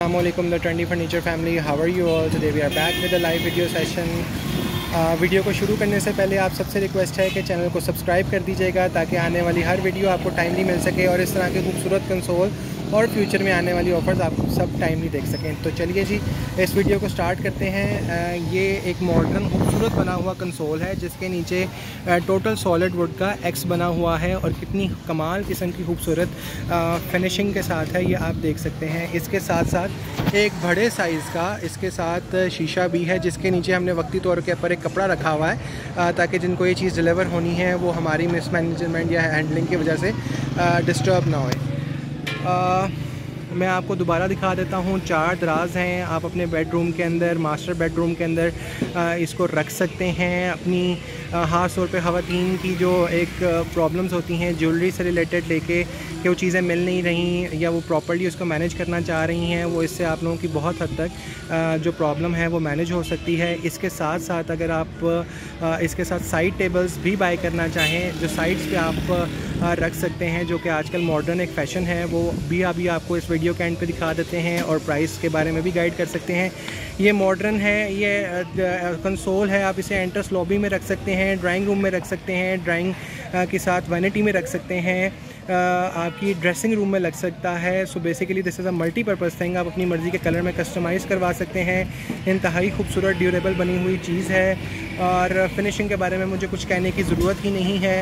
Assalamualaikum the trendy furniture family, how are you all? Today we are back with a live video session. Video को शुरू करने से पहले आप सबसे रिक्वेस्ट है कि चैनल को सब्सक्राइब कर दीजिएगा ताकि आने वाली हर वीडियो आपको टाइमली मिल सके और इस तरह के खूबसूरत कंसोल और फ्यूचर में आने वाली ऑफ़र्स आप सब टाइमली देख सकें। तो चलिए जी इस वीडियो को स्टार्ट करते हैं। ये एक मॉडर्न खूबसूरत बना हुआ कंसोल है जिसके नीचे टोटल सॉलिड वुड का एक्स बना हुआ है और कितनी कमाल किस्म की खूबसूरत फिनिशिंग के साथ है, ये आप देख सकते हैं। इसके साथ साथ एक बड़े साइज़ का इसके साथ शीशा भी है जिसके नीचे हमने वक्ती तौर के ऊपर एक कपड़ा रखा हुआ है ताकि जिनको ये चीज़ डिलीवर होनी है वो हमारी मिसमैनेजमेंट या हैंडलिंग की वजह से डिस्टर्ब ना होए। मैं आपको दोबारा दिखा देता हूँ। 4 दराज हैं, आप अपने बेडरूम के अंदर, मास्टर बेडरूम के अंदर इसको रख सकते हैं। अपनी ख़ास तौर पे ख़वातीन की जो एक प्रॉब्लम्स होती हैं ज्वेलरी से रिलेटेड लेके कि वो चीज़ें मिल नहीं रही या वो प्रॉपर्ली उसको मैनेज करना चाह रही हैं, वो इससे आप लोगों की बहुत हद तक जो प्रॉब्लम है वो मैनेज हो सकती है। इसके साथ साथ अगर आप इसके साथ साइड टेबल्स भी बाय करना चाहें जो साइड्स पे आप रख सकते हैं, जो कि आजकल मॉडर्न एक फ़ैशन है, वो भी अभी आपको इस वीडियो के एंड पे दिखा देते हैं और प्राइस के बारे में भी गाइड कर सकते हैं। ये मॉडर्न है, ये कंसोल है, आप इसे एंट्रेंस लॉबी में रख सकते हैं, ड्राइंग रूम में रख सकते हैं, ड्राइंग के साथ वैनिटी में रख सकते हैं, आपकी ड्रेसिंग रूम में लग सकता है। So basically this is a multipurpose thing. आप अपनी मर्ज़ी के कलर में कस्टमाइज़ करवा सकते हैं। इंतहाई खूबसूरत ड्यूरेबल बनी हुई चीज़ है और फिनिशिंग के बारे में मुझे कुछ कहने की ज़रूरत ही नहीं है।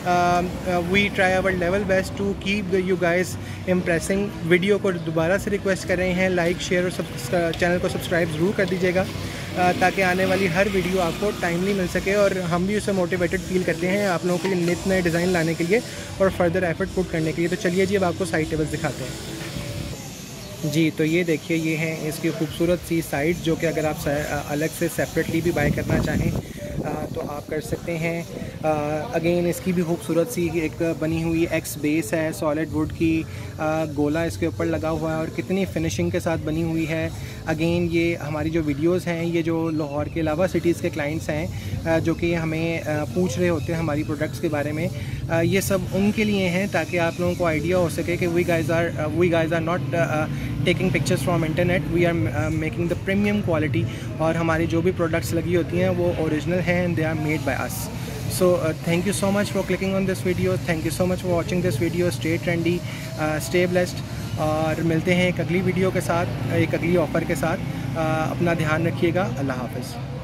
We try our level best to keep you guys impressing. Video को दोबारा से रिक्वेस्ट कर रहे हैं, लाइक शेयर और चैनल को सब्सक्राइब ज़रूर कर दीजिएगा ताकि आने वाली हर वीडियो आपको टाइमली मिल सके और हम भी उससे मोटिवेटेड फील करते हैं आप लोगों के लिए नित नए डिज़ाइन लाने के लिए और फर्दर एफर्ट पुट करने के लिए। तो चलिए जी अब आपको साइड टेबल्स दिखाते हैं जी। तो ये देखिए, ये हैं इसकी खूबसूरत सी साइड जो कि अगर आप अलग से सेपरेटली भी बाय करना चाहें तो आप कर सकते हैं। अगेन इसकी भी खूबसूरत सी एक बनी हुई एक्स बेस है, सॉलिड वुड की गोला इसके ऊपर लगा हुआ है और कितनी फिनिशिंग के साथ बनी हुई है। अगेन ये हमारी जो वीडियोस हैं, ये जो लाहौर के अलावा सिटीज़ के क्लाइंट्स हैं जो कि हमें पूछ रहे होते हैं हमारी प्रोडक्ट्स के बारे में, ये सब उनके लिए हैं ताकि आप लोगों को आइडिया हो सके कि we guys are not taking pictures from internet, we are making the premium quality और हमारी जो भी प्रोडक्ट्स लगी होती हैं वो ओरिजिनल हैं and they are made by us. So thank you so much for clicking on this video. Thank you so much for watching this video. Stay trendy, stay blessed और मिलते हैं एक अगली वीडियो के साथ, एक अगली ऑफ़र के साथ। अपना ध्यान रखिएगा। अल्लाह हाफ़िज़।